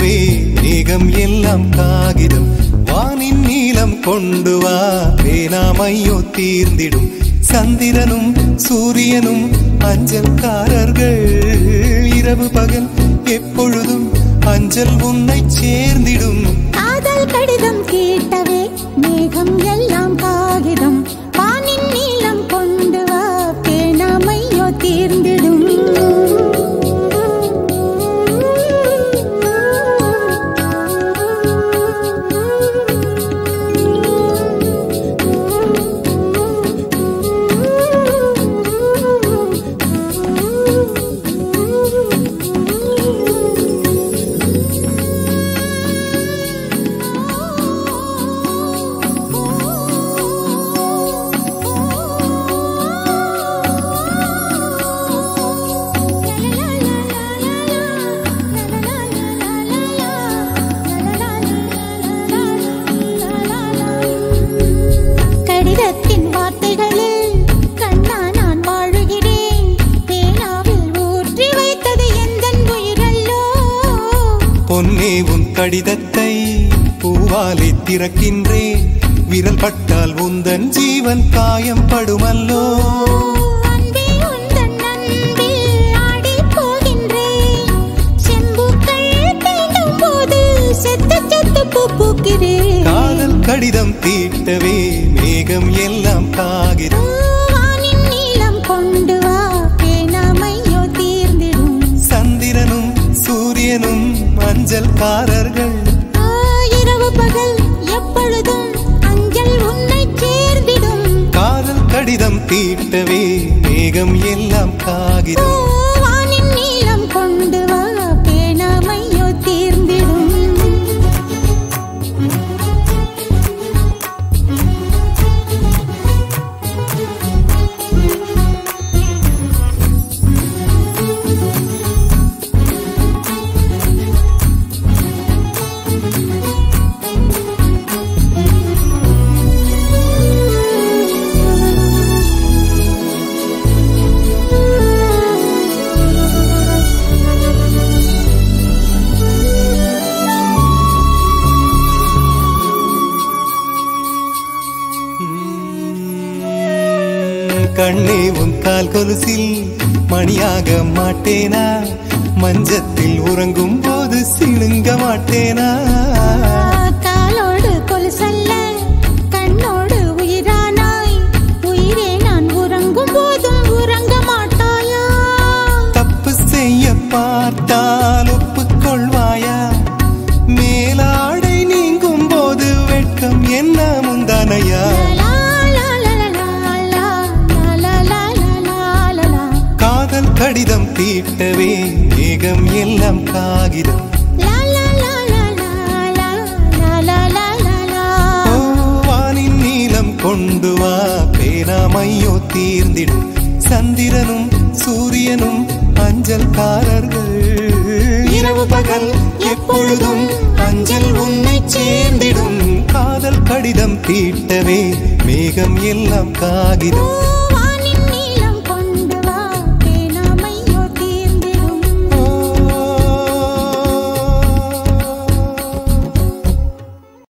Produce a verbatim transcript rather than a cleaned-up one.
தீர்த்திடவே மேகம் எல்லாம் காகிதம் வானின் நீலம் கொண்டு வா பேனாமையோ தீர்ந்திடும் சந்திரனும் சூரியனும் அஞ்சல்காரர்கள் இரவு பகல் எப்பொழுதும் அஞ்சல் உன்னை சேர்ந்திடும் காதல் கடிதம் கேட்டவே மேகம் எல்லாம் காகிதம் வானின் நீலம் கொண்டு வா பேனாமையோ தீர்ந்திடும் கடிதத்தை பூவாலை திறக்கின்றேன் விரல் பட்டால் உந்தன் ஜீவன் காயம் படுமல்லோ காதல் கடிதம் தீட்டவே மேகம் எல்லாம் காகிதம் நீளம் கொண்டு வா பேனாமையோ தீர்ந்திடும் சந்திரனும் சூரியனும் அஞ்சல்காரர்கள் இரவு பகல் எப்பொழுதும் அஞ்சல் உன்னை சேர்ந்திடும் காதல் கடிதம் தீட்டவே மேகம் எல்லாம் காகிதம் வானின் நீளம் கொண்டு வா பேனாமையோ தீர்ந்திடும் கண்ணே உன் கால் கொலுசில் மணியாக மாட்டேனா மஞ்சத்தில் உறங்கும் போது சிணுங்க மாட்டேனா காலோடு கொலுசல்ல கண்ணோடு உயிரானாய் உயிரே நான் உறங்கும் போதும் உறங்க மாட்டாயா தப்பு செய்ய பார்த்தால் ஒப்புக்கொள்வாயா மேலாடை நீங்கும் போது வெட்கம் என்ன முந்தானையா கடிதம் தீட்டவே மேகம் எல்லாம் காகிதம் வானின் நீளம் கொண்டு வா பேனாமையோ தீர்ந்திடும் சந்திரனும் சூரியனும் அஞ்சல்காரர்கள் இரவு பகல் எப்பொழுதும் அஞ்சல் உன்னை சேர்ந்திடும் காதல் கடிதம் தீட்டவே மேகம் எல்லாம் காகிதம்